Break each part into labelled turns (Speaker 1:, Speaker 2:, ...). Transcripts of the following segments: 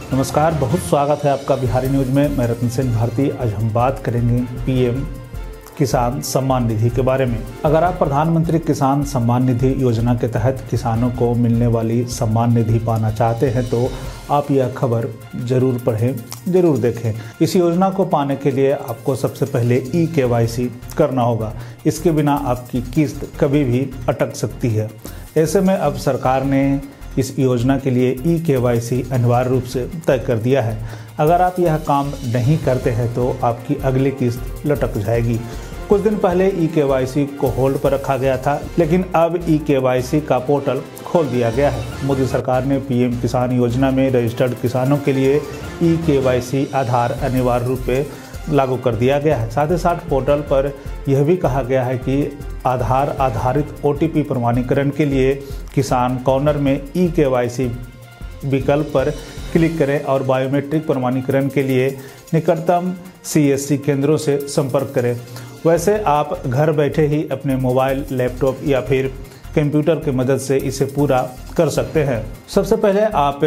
Speaker 1: नमस्कार, बहुत स्वागत है आपका बिहारी न्यूज में। मैं रतन सेन भारती। आज हम बात करेंगे पीएम किसान सम्मान निधि के बारे में। अगर आप प्रधानमंत्री किसान सम्मान निधि योजना के तहत किसानों को मिलने वाली सम्मान निधि पाना चाहते हैं तो आप यह खबर जरूर पढ़ें, जरूर देखें। इस योजना को पाने के लिए आपको सबसे पहले KYC करना होगा। इसके बिना आपकी किस्त कभी भी अटक सकती है। ऐसे में अब सरकार ने इस योजना के लिए KYC अनिवार्य रूप से तय कर दिया है। अगर आप यह काम नहीं करते हैं तो आपकी अगली किस्त लटक जाएगी। कुछ दिन पहले KYC को होल्ड पर रखा गया था, लेकिन अब KYC का पोर्टल खोल दिया गया है। मोदी सरकार ने पीएम किसान योजना में रजिस्टर्ड किसानों के लिए KYC आधार अनिवार्य रूप से लागू कर दिया गया है। साथ ही साथ पोर्टल पर यह भी कहा गया है कि आधार आधारित OTP प्रमाणीकरण के लिए किसान कॉर्नर में KYC विकल्प पर क्लिक करें और बायोमेट्रिक प्रमाणीकरण के लिए निकटतम CSC केंद्रों से संपर्क करें। वैसे आप घर बैठे ही अपने मोबाइल, लैपटॉप या फिर कंप्यूटर की मदद से इसे पूरा कर सकते हैं। सबसे पहले आप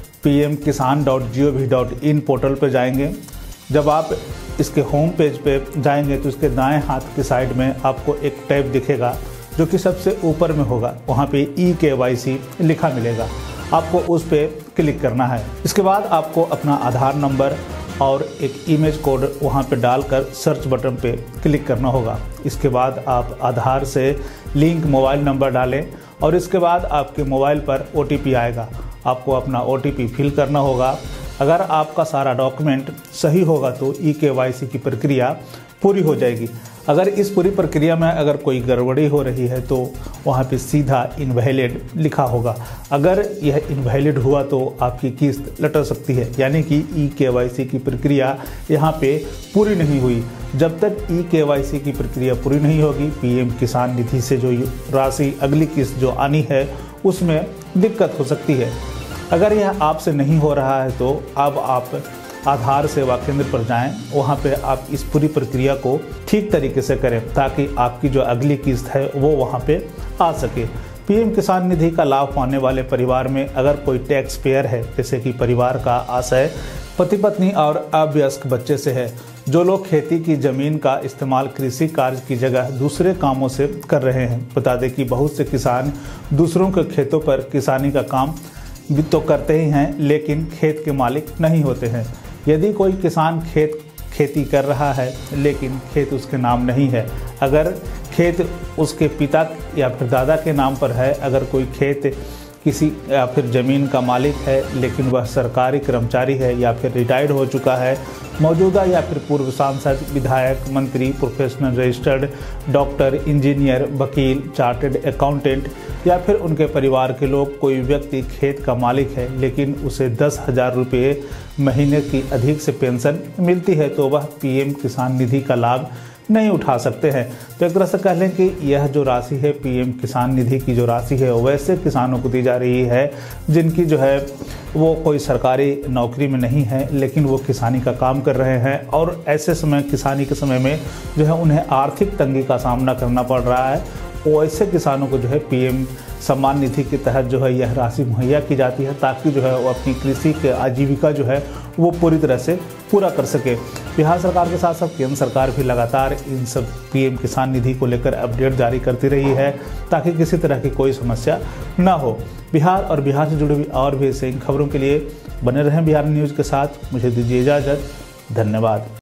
Speaker 1: pmkisan.gov.in पोर्टल पर जाएंगे। जब आप इसके होम पेज पे जाएंगे तो इसके दाएं हाथ की साइड में आपको एक टैब दिखेगा जो कि सबसे ऊपर में होगा। वहाँ पे KYC लिखा मिलेगा, आपको उस पे क्लिक करना है। इसके बाद आपको अपना आधार नंबर और एक इमेज कोड वहाँ पे डालकर सर्च बटन पे क्लिक करना होगा। इसके बाद आप आधार से लिंक मोबाइल नंबर डालें और इसके बाद आपके मोबाइल पर OTP आएगा। आपको अपना OTP फिल करना होगा। अगर आपका सारा डॉक्यूमेंट सही होगा तो KYC की प्रक्रिया पूरी हो जाएगी। अगर इस पूरी प्रक्रिया में अगर कोई गड़बड़ी हो रही है तो वहाँ पे सीधा इनवैलिड लिखा होगा। अगर यह इनवैलिड हुआ तो आपकी किस्त लटक सकती है, यानी कि KYC की प्रक्रिया यहाँ पे पूरी नहीं हुई। जब तक KYC की प्रक्रिया पूरी नहीं होगी, पीएम किसान निधि से जो राशि अगली किस्त जो आनी है उसमें दिक्कत हो सकती है। अगर यह आपसे नहीं हो रहा है तो अब आप आधार सेवा केंद्र पर जाएं। वहां पे आप इस पूरी प्रक्रिया को ठीक तरीके से करें ताकि आपकी जो अगली किस्त है वो वहां पे आ सके। पीएम किसान निधि का लाभ पाने वाले परिवार में अगर कोई टैक्स पेयर है, जैसे कि परिवार का आशय पति पत्नी और अवयस्क बच्चे से है, जो लोग खेती की जमीन का इस्तेमाल कृषि कार्य की जगह दूसरे कामों से कर रहे हैं। बता दें कि बहुत से किसान दूसरों के खेतों पर किसानी का काम भी तो करते ही हैं, लेकिन खेत के मालिक नहीं होते हैं। यदि कोई किसान खेती कर रहा है लेकिन खेत उसके नाम नहीं है, अगर खेत उसके पिता या फिर दादा के नाम पर है, अगर कोई खेत किसी या फिर ज़मीन का मालिक है लेकिन वह सरकारी कर्मचारी है या फिर रिटायर्ड हो चुका है, मौजूदा या फिर पूर्व सांसद, विधायक, मंत्री, प्रोफेशनल रजिस्टर्ड डॉक्टर, इंजीनियर, वकील, चार्टर्ड अकाउंटेंट या फिर उनके परिवार के लोग, कोई व्यक्ति खेत का मालिक है लेकिन उसे 10,000 रुपये महीने की अधिक से पेंशन मिलती है तो वह पीएम किसान निधि का लाभ नहीं उठा सकते हैं। तो एक तरह से कह लें कि यह जो राशि है पीएम किसान निधि की जो राशि है वैसे किसानों को दी जा रही है जिनकी जो है वो कोई सरकारी नौकरी में नहीं है लेकिन वो किसानी का काम कर रहे हैं और ऐसे समय किसानी के समय में जो है उन्हें आर्थिक तंगी का सामना करना पड़ रहा है। वो ऐसे किसानों को जो है पीएम सम्मान निधि के तहत जो है यह राशि मुहैया की जाती है ताकि जो है वो अपनी कृषि के आजीविका जो है वो पूरी तरह से पूरा कर सके। बिहार सरकार के साथ साथ केंद्र सरकार भी लगातार इन सब पीएम किसान निधि को लेकर अपडेट जारी करती रही है ताकि किसी तरह की कोई समस्या ना हो। बिहार और बिहार से जुड़ी हुई और भी ऐसे खबरों के लिए बने रहें बिहार न्यूज़ के साथ। मुझे दीजिए इजाज़त। धन्यवाद।